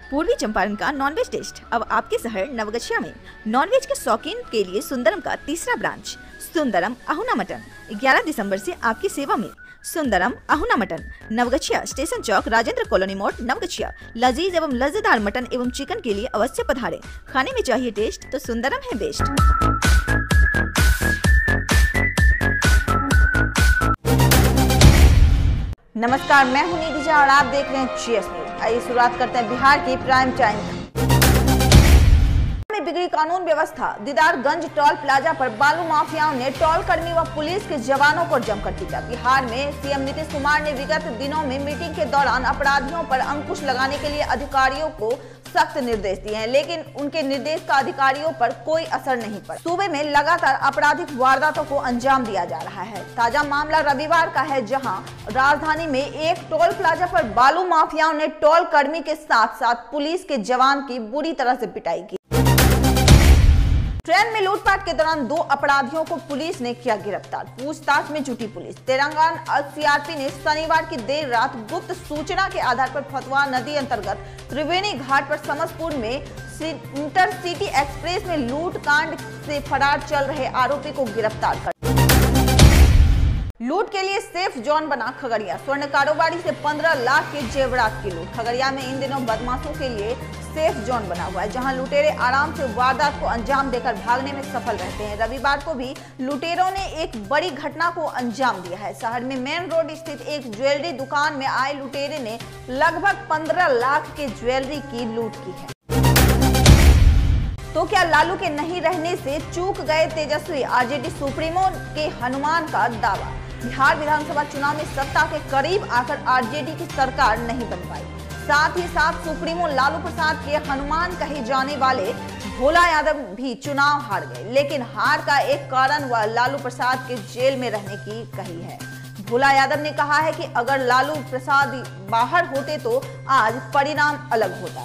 पूर्वी चंपारण का nonveg test अब आपके शहर नवगछिया में। नॉनवेज के शौकीन के लिए सुंदरम का तीसरा ब्रांच सुंदरम अहुना मटन 11 दिसंबर से आपकी सेवा में। सुंदरम अहुना मटन, नवगछिया स्टेशन चौक, राजेंद्र कॉलोनी मोड़, नवगछिया। लजीज एवं लज्जेदार मटन एवं चिकन के लिए अवश्य पधारें। खाने में चाहिए टेस्ट तो सुंदरम है बेस्ट। नमस्कार, मैं हूं निधि झा और आप देख रहे हैं GS न्यूज। आइए शुरुआत करते हैं बिहार की प्राइम टाइम में। बिगड़ी कानून व्यवस्था। दीदारगंज टोल प्लाजा पर बालू माफियाओं ने टोल कर्मी व पुलिस के जवानों को जमकर पीटा। बिहार में सीएम नीतीश कुमार ने विगत दिनों में मीटिंग के दौरान अपराधियों पर अंकुश लगाने के लिए अधिकारियों को सख्त निर्देश दिए हैं, लेकिन उनके निर्देश का अधिकारियों पर कोई असर नहीं पड़ा। सूबे में लगातार आपराधिक वारदातों को अंजाम दिया जा रहा है। ताजा मामला रविवार का है, जहां राजधानी में एक टोल प्लाजा पर बालू माफियाओं ने टोल कर्मी के साथ साथ पुलिस के जवान की बुरी तरह से पिटाई की। ट्रेन में लूटपाट के दौरान 2 अपराधियों को पुलिस ने किया गिरफ्तार। पूछताछ में जुटी पुलिस। तेलंगाना सीआरपी ने शनिवार की देर रात गुप्त सूचना के आधार पर फतवा नदी अंतर्गत त्रिवेणी घाट पर समसपुर में इंटरसिटी एक्सप्रेस में लूट कांड से फरार चल रहे आरोपी को गिरफ्तार कर लूट के लिए सेफ जोन बना खगड़िया। स्वर्ण कारोबारी से 15 लाख के जेवरात की लूट। खगड़िया में इन दिनों बदमाशों के लिए सेफ जोन बना हुआ है, जहां लुटेरे आराम से वारदात को अंजाम देकर भागने में सफल रहते हैं। रविवार को भी लुटेरों ने एक बड़ी घटना को अंजाम दिया है। शहर में मेन रोड स्थित एक ज्वेलरी दुकान में आए लुटेरे ने लगभग 15 लाख के ज्वेलरी की लूट की है। तो क्या लालू के नहीं रहने से चूक गए तेजस्वी? आरजेडी सुप्रीमो के हनुमान का दावा। बिहार विधानसभा चुनाव में सत्ता के करीब आकर आरजेडी की सरकार नहीं बन पाई। साथ ही साथ सुप्रीमो लालू प्रसाद के हनुमान कहे जाने वाले भोला यादव भी चुनाव हार गए, लेकिन हार का एक कारण वह लालू प्रसाद के जेल में रहने की कही है। भोला यादव ने कहा है कि अगर लालू प्रसाद बाहर होते तो आज परिणाम अलग होता।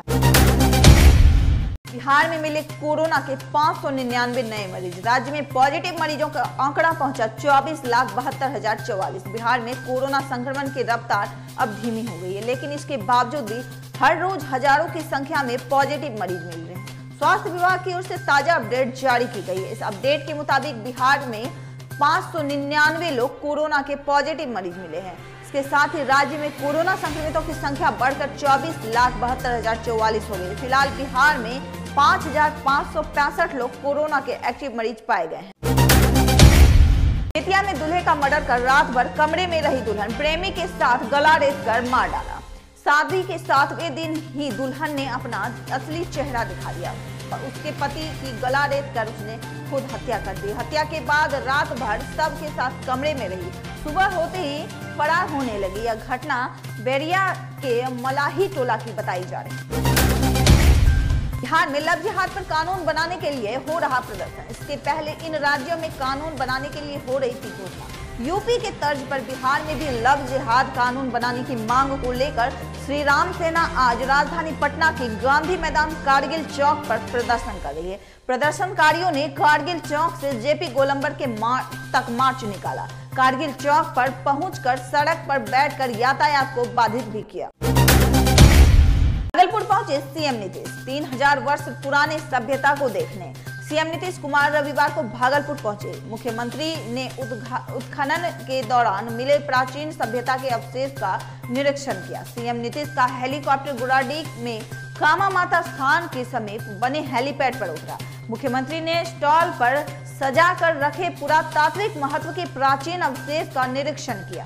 बिहार में मिले कोरोना के 599 नए मरीज। राज्य में पॉजिटिव मरीजों का आंकड़ा पहुंचा 24,72,044। बिहार में कोरोना संक्रमण की रफ्तार अब धीमी हो गई है, लेकिन इसके बावजूद भी हर रोज हजारों की संख्या में पॉजिटिव मरीज मिल रहे हैं। स्वास्थ्य विभाग की ओर से ताजा अपडेट जारी की गई है। इस अपडेट के मुताबिक बिहार में 599 लोग कोरोना के पॉजिटिव मरीज मिले हैं। इसके साथ ही राज्य में कोरोना संक्रमितों की संख्या बढ़कर 24,72,044 हो गई। फिलहाल बिहार में 5,565 लोग कोरोना के एक्टिव मरीज पाए गए हैं। बेतिया में दूल्हे का मर्डर कर रात भर कमरे में रही दुल्हन। प्रेमी के साथ गला रेत कर मार डाला। शादी के 7वें दिन ही दुल्हन ने अपना असली चेहरा दिखा दिया और उसके पति की गला रेत कर उसने खुद हत्या कर दी। हत्या के बाद रात भर सबके साथ कमरे में रही। सुबह होते ही फरार होने लगी। यह घटना बैरिया के मलाही टोला की बताई जा रही है। बिहार में लव जिहाद पर कानून बनाने के लिए हो रहा प्रदर्शन। इसके पहले इन राज्यों में कानून बनाने के लिए हो रही थी घोषणा। यूपी के तर्ज पर बिहार में भी लव जिहाद कानून बनाने की मांग को लेकर श्री राम सेना आज राजधानी पटना के गांधी मैदान कारगिल चौक पर प्रदर्शन कर रही है। प्रदर्शनकारियों ने कारगिल चौक से जेपी गोलंबर के तक मार्च निकाला। कारगिल चौक पर पहुंचकर सड़क पर बैठकर यातायात को बाधित भी किया। भागलपुर पहुंचे सीएम नीतीश। 3000 वर्ष पुराने सभ्यता को देखने सीएम नीतीश कुमार रविवार को भागलपुर पहुंचे। मुख्यमंत्री ने उत्खनन के दौरान मिले प्राचीन सभ्यता के अवशेष का निरीक्षण किया। सीएम नीतीश का हेलीकॉप्टर गुराडीह में कामा माता स्थान के समीप बने हेलीपैड पर उतरा। मुख्यमंत्री ने स्टॉल पर सजा कर रखे पुरातात्विक महत्व के प्राचीन अवशेष का निरीक्षण किया।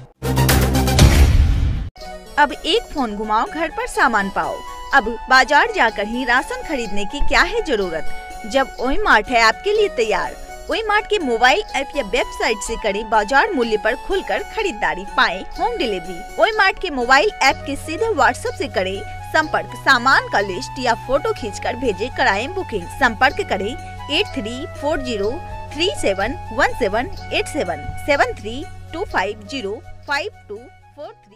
अब एक फोन घुमाओ, घर पर सामान पाओ। अब बाजार जाकर ही राशन खरीदने की क्या है जरूरत, जब ओई मार्ट है आपके लिए तैयार। ओई मार्ट के मोबाइल ऐप या वेबसाइट से करें बाजार मूल्य पर खुलकर खरीदारी, पाएं होम डिलीवरी। ओई मार्ट के मोबाइल ऐप के सीधे व्हाट्सएप से करें संपर्क। सामान का लिस्ट या फोटो खींचकर भेजे, कराएं बुकिंग। संपर्क करें 8340371787 73250524।